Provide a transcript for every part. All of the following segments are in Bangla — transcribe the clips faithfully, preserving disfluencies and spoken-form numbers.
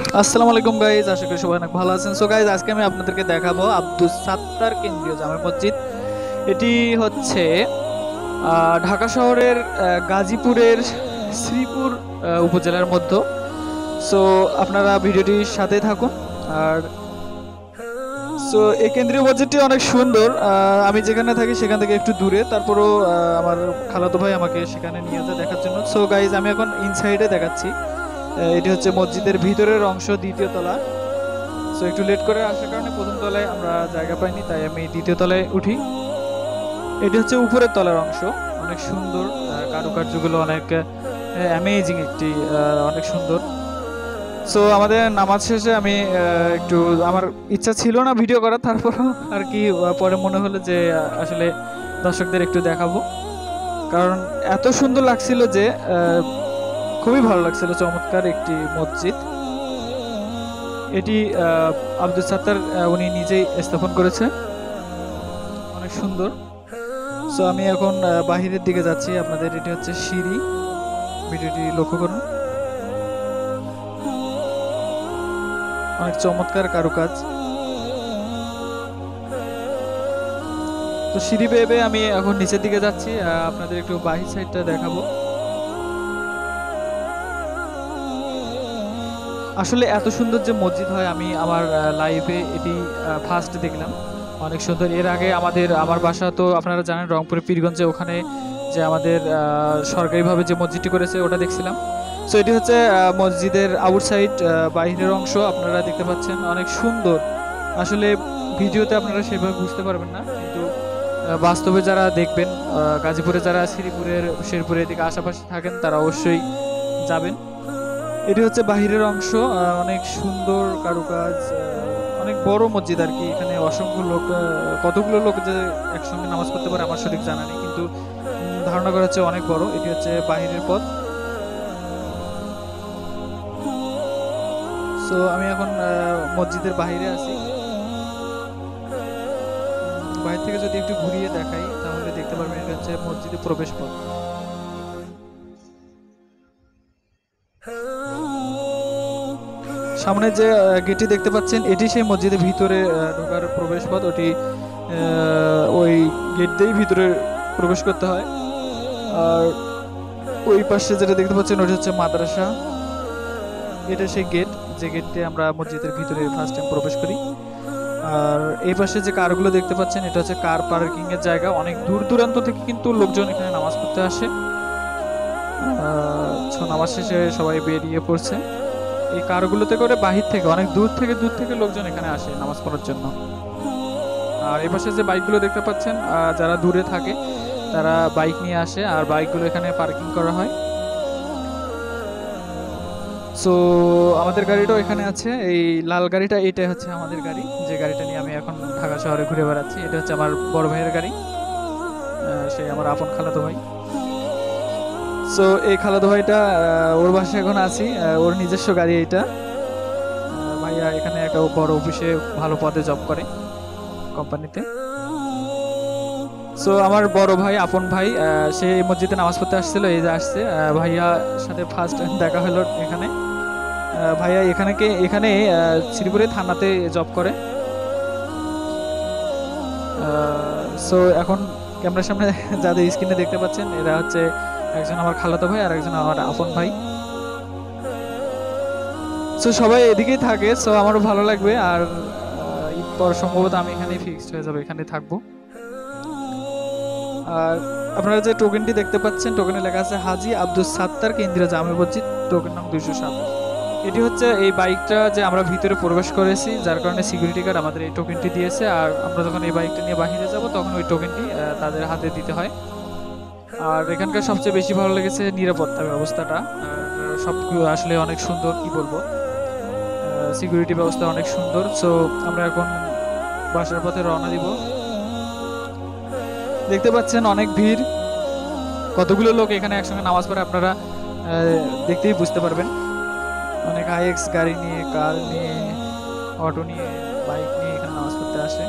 আসসালামু আলাইকুম গাইজ, আশা করি সবাই অনেক ভালো আছেন। সো গাইজ, আজকে আমি আপনাদেরকে দেখাবো আব্দুস সাত্তার কেন্দ্রীয় জামে মসজিদ। এটি হচ্ছে আহ, ঢাকা শহরের আহ, গাজীপুরের শ্রীপুর আহ, উপজেলার মধ্যে। সো আপনারা ভিডিওটির সাথে থাকুন। আর সো এই কেন্দ্রীয় মসজিদটি অনেক সুন্দর। আহ, আমি যেখানে থাকি সেখান থেকে একটু দূরে, তারপরও আহ, আমার খালাতো ভাই আমাকে সেখানে নিয়ে যায় দেখার জন্য। সো গাইজ, আমি এখন ইনসাইডে দেখাচ্ছি। আহ, এটি হচ্ছে মসজিদের ভিতরের অংশ, দ্বিতীয় তলা। সো একটু লেট করে আসার কারণে প্রথম তলায় আমরা জায়গা পাইনি, তাই আমি দ্বিতীয় তলায় উঠি। এটি হচ্ছে উপরের তলার অংশ, অনেক সুন্দর। আহ, কারুকার্যগুলো অনেক অ্যামেজিং, একটি আহ, অনেক সুন্দর। সো আমাদের নামাজ শেষে আমি আহ, একটু, আমার ইচ্ছা ছিল না ভিডিও করার, তারপরও আর কি আহ, পরে মনে হলো যে আহ, আসলে দর্শকদের একটু দেখাবো, কারণ এত সুন্দর লাগছিল যে আহ, খুবই ভালো লাগছিল। চমৎকার একটি মসজিদ এটি। আহ, আব্দুল সাত্তার আহ, উনি নিজেই স্থাপন করেছে, অনেক সুন্দর। সো আমি এখন আহ, বাহিরের দিকে যাচ্ছি। আপনাদের এটি হচ্ছে সিঁড়ি, ভিডিওটি লক্ষ্য করুন, অনেক চমৎকার কারুকাজ। তো সিঁড়ি বেয়ে বেয়ে আমি এখন নিচের দিকে যাচ্ছি। আহ, আপনাদের একটু বাহির সাইডটা দেখাবো। আসলে এত সুন্দর যে মসজিদ হয়, আমি আমার লাইফে এটি ফার্স্ট দেখলাম। অনেক সুন্দর। এর আগে আমাদের আমার বাসা তো আপনারা জানেন রংপুরের পীরগঞ্জে, ওখানে যে আমাদের আহ, সরকারিভাবে যে মসজিদটি করেছে ওটা দেখছিলাম। সো এটি হচ্ছে আহ, মসজিদের আউটসাইড, বাইরের অংশ। আপনারা দেখতে পাচ্ছেন অনেক সুন্দর। আসলে ভিডিওতে আপনারা সেভাবে বুঝতে পারবেন না, কিন্তু আহ, বাস্তবে যারা দেখবেন, আহ, গাজীপুরে যারা শ্রীপুরের শেরপুরের দিকে আশেপাশে থাকেন, তারা অবশ্যই যাবেন। এটি হচ্ছে বাহিরের অংশ, আহ, অনেক সুন্দর কারুকাজ। আহ, অনেক বড় মসজিদ আর কি। এখানে অসংখ্য লোক, আহ, কতগুলো লোক যে একসঙ্গে নামাজ পড়তে পারে আমার সঠিক জানা নেই, কিন্তু উম, ধারণা করা হচ্ছে অনেক বড়। এটি হচ্ছে বাহিরের পথ। সো আমি এখন আহ, মসজিদের বাইরে আছি। উম, বাইরে থেকে যদি একটু ঘুরিয়ে দেখাই তাহলে দেখতে পারবেন এটা হচ্ছে মসজিদের প্রবেশ পথ। সামনে যে গেটটি দেখতে পাচ্ছেন, এটি সেই মসজিদের ভিতরে আহ, ঢোকার প্রবেশ পথ। ওটি আহ, ওই গেট দিয়েই ভিতরে প্রবেশ করতে হয়। আর ওই পাশে যেটা দেখতে পাচ্ছেন ওটা হচ্ছে মাদ্রাসা। এটা সেই গেট, যে গেট দিয়ে আমরা মসজিদের ভিতরে ফার্স্ট টাইম প্রবেশ করি। আর এই পাশে যে কারগুলো দেখতে পাচ্ছেন, এটা হচ্ছে কার পার্কিং এর জায়গা। অনেক দূর দূরান্ত থেকে কিন্তু লোকজন এখানে নামাজ পড়তে আসে। আহ, so নামাজ শেষে সবাই বেরিয়ে পড়ছে। এই কারগুলোতে করে বাহির থেকে, অনেক দূর থেকে দূর থেকে লোকজন এখানে আসে নামাজ পড়ার জন্য। আর এই পাশে যে বাইকগুলো দেখতে পাচ্ছেন, আহ, যারা দূরে থাকে তারা বাইক নিয়ে আসে, আর বাইকগুলো এখানে পার্কিং করা হয়। সো আমাদের গাড়িটাও এখানে আছে। এই লাল গাড়িটা, এইটাই হচ্ছে আমাদের গাড়ি, যে গাড়িটা নিয়ে আমি এখন ঢাকা শহরে ঘুরে বেড়াচ্ছি। এটা হচ্ছে আমার বড় ভাইয়ের গাড়ি, আহ, সে আমার আপন খালাতো ভাই। সো এই খালাতো ভাইটা, আহ, ওর বাসায় এখন আছি। আহ, ওর নিজস্ব গাড়ি এইটা। আহ, ভাইয়া এখানে একটা বড় অফিসে ভালো পদে জব করে, কোম্পানিতে। সো আমার বড় ভাই, আপন ভাই, আহ, সে এই মসজিদে নামাজ পড়তে আসছিল, এই যে আসছে। আহ, ভাইয়ার সাথে ফার্স্ট দেখা হলো এখানে। আহ, ভাইয়া এখানে কে এখানে আহ, শ্রীপুরে থানাতে জব করে। সো এখন ক্যামেরার সামনে যাদের স্ক্রিনে দেখতে পাচ্ছেন, এরা হচ্ছে একজন আমার খালাতো ভাই আর একজন আমার আপন ভাই। সো সবাই এদিকেই থাকে, সো আমারও ভালো লাগবে। আর আহ, ঈদ পর সম্ভবত আমি এখানেই ফিক্সড হয়ে যাবো, এখানেই থাকবো। আর আপনারা যে টোকেনটি দেখতে পাচ্ছেন, টোকেনে লেখা আছে হাজী আব্দুস সাত্তার কেন্দ্রীয় জামে মসজিদ, টোকেন নাম দুইশো সাত। এটি হচ্ছে এই বাইকটা যে আমরা ভিতরে প্রবেশ করেছি, যার কারণে সিকিউরিটি গার্ড আমাদের এই টোকেনটি দিয়েছে। আর আমরা যখন এই বাইকটা নিয়ে বাহিরে যাব, তখন ওই টোকেনটি আহ, তাদের হাতে দিতে হয়। আর এখানকার সবচেয়ে বেশি ভালো লেগেছে নিরাপত্তা ব্যবস্থাটা। আর সব আসলে অনেক সুন্দর, কি বলবো, সিকিউরিটি ব্যবস্থা অনেক সুন্দর। সো আমরা এখন বাসার পথে রওনা দিব। দেখতে পাচ্ছেন অনেক ভিড়, কতগুলো লোক এখানে একসঙ্গে নামাজ পড়ে আপনারা আহ, দেখতেই বুঝতে পারবেন। অনেক আইএক্স গাড়ি নিয়ে, কার নিয়ে, অটো নিয়ে, বাইক নিয়ে এখানে নামাজ পড়তে আসে।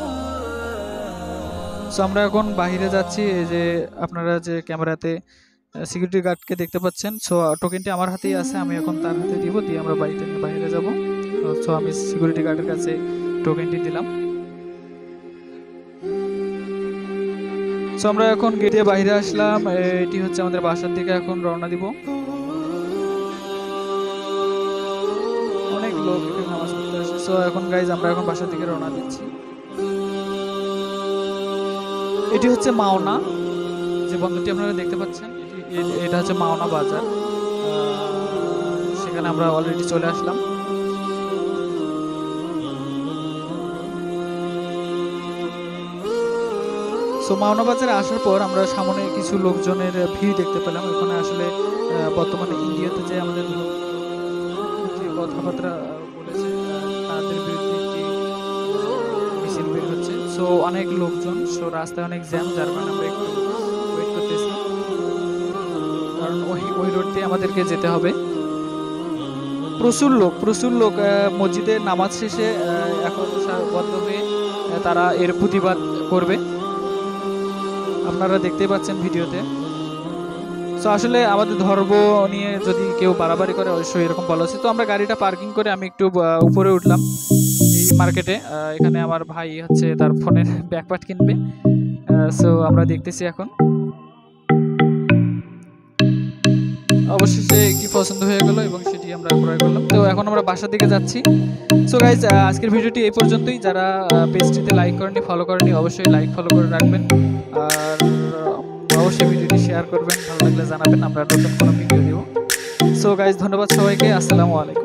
সো আমরা এখন বাইরে যাচ্ছি। এই যে আপনারা যে ক্যামেরাতে সিকিউরিটি গার্ডকে দেখতে পাচ্ছেন। সো টোকেনটি আমার হাতেই আছে, আমি এখন তার হাতে দিব, দিয়ে আমরা বাইকটা নিয়ে বাইরে যাব। সো আমি সিকিউরিটি গার্ডের কাছে টোকেনটি দিলাম। সো আমরা এখন গেটে বাইরে আসলাম। এটি হচ্ছে আমাদের বাসার দিকে এখন রওনা দিব। অনেক লোক এখানে নামাজ পড়তে আসে। সো এখন গাইজ আমরা এখন বাসার দিকে রওনা দিচ্ছি। এটি হচ্ছে মাওনা, যে বন্দরটি আপনারা দেখতে পাচ্ছেন, এটি এটা হচ্ছে মাওনা বাজার। সেখানে আমরা অলরেডি চলে আসলাম। সো মাওনা বাজারে আসার পর আমরা সামনে কিছু লোকজনের ভিড় দেখতে পেলাম। এখানে আসলে বর্তমানে ইন্ডিয়াতে যে আমাদের যে কথাবার্তা বলেছে তাদের বিরুদ্ধে একটি মিছিল বের হচ্ছে। সো অনেক লোকজন, সো রাস্তায় অনেক জ্যাম, যার কারণে আমরা একটু ওয়েট করতেছি, কারণ ওই ওই রোড দিয়ে আমাদেরকে যেতে হবে। প্রচুর লোক প্রচুর লোক মসজিদের নামাজ শেষে এখন বদ্ধ হয়ে তারা এর প্রতিবাদ করবে, আপনারা দেখতেই পাচ্ছেন ভিডিওতে। সো আসলে আমাদের ধর্ম নিয়ে যদি কেউ বাড়াবাড়ি করে অবশ্যই এরকম বলা উচিত। তো আমরা গাড়িটা পার্কিং করে আমি একটু উপরে উঠলাম এই মার্কেটে। এখানে আমার ভাই হচ্ছে তার ফোনের ব্যাকপার্ট কিনবে। সো আমরা দেখতেছি এখন, অবশেষে একটি পছন্দ হয়ে গেল এবং সেটি আমরা ক্রয় করলাম। তো এখন আমরা বাসার দিকে যাচ্ছি। সো গাইজ, আজকের ভিডিওটি এই পর্যন্তই। যারা পেজটিতে লাইক করেনি, ফলো করেনি, অবশ্যই লাইক ফলো করে রাখবেন, আর অবশ্যই ভিডিওটি শেয়ার করবেন, ভালো লাগলে জানাবেন, আমরা নতুন কোনো ভিডিও দেব। সো গাইজ, ধন্যবাদ সবাইকে, আসসালামু আলাইকুম।